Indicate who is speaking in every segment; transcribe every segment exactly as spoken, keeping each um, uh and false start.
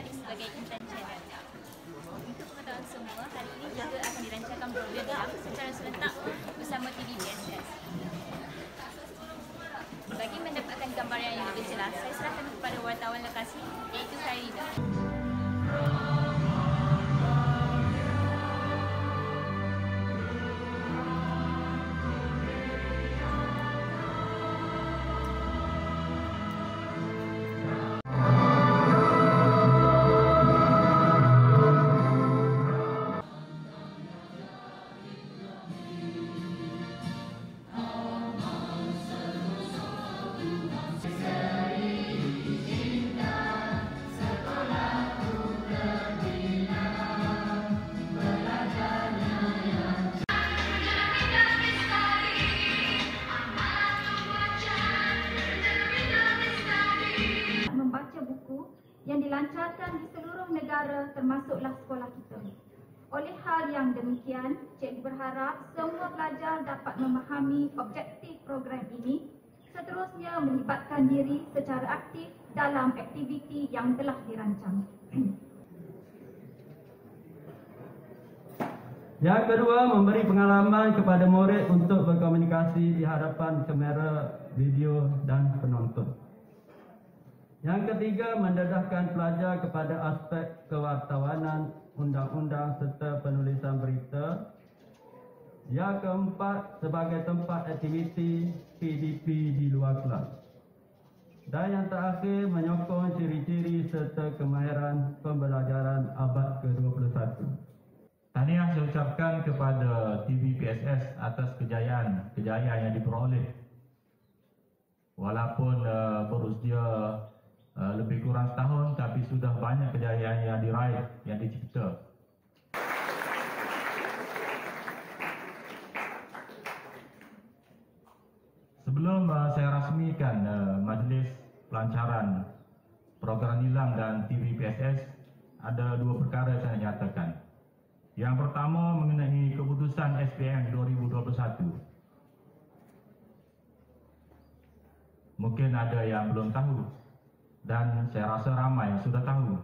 Speaker 1: Alif sebagai intern channel. Untuk pengetahuan semua, hari ini juga akan dirancangkan program secara serentak bersama T V P S S. Bagi mendapatkan gambaran yang lebih jelas, saya serahkan kepada wartawan lokasi iaitu Khairida.
Speaker 2: Yang dilancarkan di seluruh negara termasuklah sekolah kita. Oleh hal yang demikian, cikgu berharap semua pelajar dapat memahami objektif program ini, seterusnya melibatkan diri secara aktif dalam aktiviti yang telah dirancang.
Speaker 3: Yang kedua, memberi pengalaman kepada murid untuk berkomunikasi di hadapan kamera, video dan penonton. Yang ketiga, mendedahkan pelajar kepada aspek kewartawanan, undang-undang serta penulisan berita. Yang keempat, sebagai tempat aktiviti P D P di luar kelas. Dan yang terakhir, menyokong ciri-ciri serta kemahiran pembelajaran abad ke dua puluh satu.
Speaker 4: Tahniah saya ucapkan kepada T V P S S atas kejayaan-kejayaan yang diperoleh. Walaupun uh, berusia Uh, lebih kurang setahun, tapi sudah banyak kejayaan yang diraih, yang dicipta. Sebelum uh, saya rasmikan uh, majlis pelancaran program Nilam dan T V P S S, ada dua perkara saya nak nyatakan. Yang pertama mengenai keputusan S P M dua ribu dua puluh satu. Mungkin ada yang belum tahu, dan saya rasa ramai yang sudah tahu.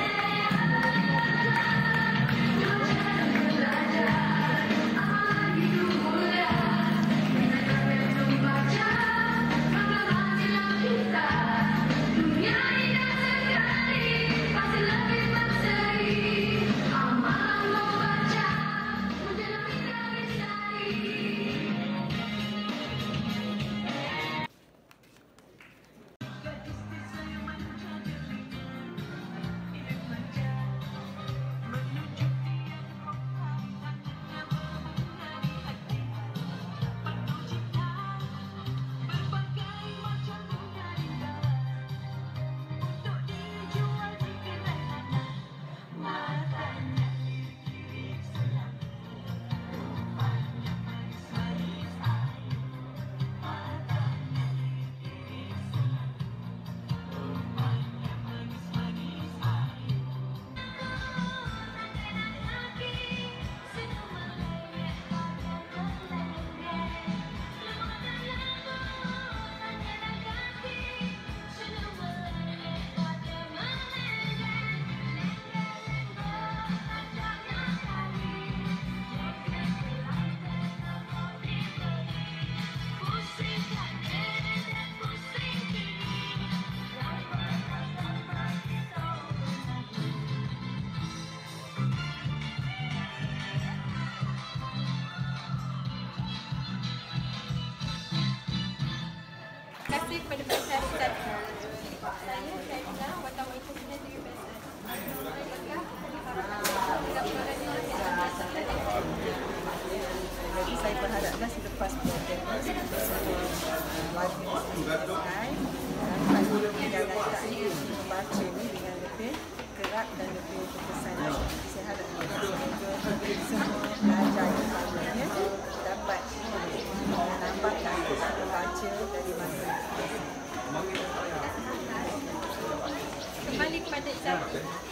Speaker 1: Terima kasih kepada P S S dan saya, Khairida, wartawan internasional T V P S S.
Speaker 5: Jadi saya berharaplah selepas program ini kita semua warga selesai dan kalau kita tak ingin membaca ini dengan lebih gerak dan lebih berkesan. Saya harap semoga semua pelajar yang lainnya dapat menambahkan membaca dari masa
Speaker 1: Kembali kepada Izzat.